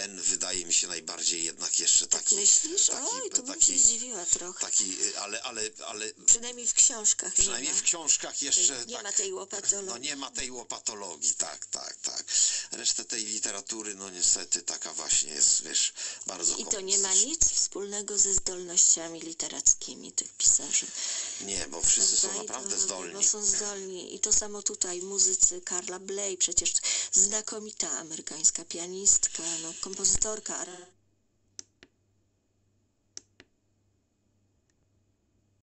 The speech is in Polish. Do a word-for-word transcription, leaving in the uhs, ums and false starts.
ten wydaje mi się najbardziej jednak jeszcze taki... Tak myślisz? Taki, Oj, to bym taki, się zdziwiła trochę. Taki, ale, ale, ale... Przynajmniej w książkach Przynajmniej nie ma. w książkach jeszcze... Nie tak, ma tej łopatologii. No nie ma tej łopatologii, tak, tak, tak. Resztę tej literatury, no niestety taka właśnie jest, wiesz, bardzo I to nie ma nic wspólnego ze zdolnościami literackimi tych pisarzy. Nie, bo wszyscy są Prawda? naprawdę to, zdolni. Bo są zdolni. I to samo tutaj muzycy Carla Bley, przecież znakomita amerykańska pianistka, no, kompozytorka.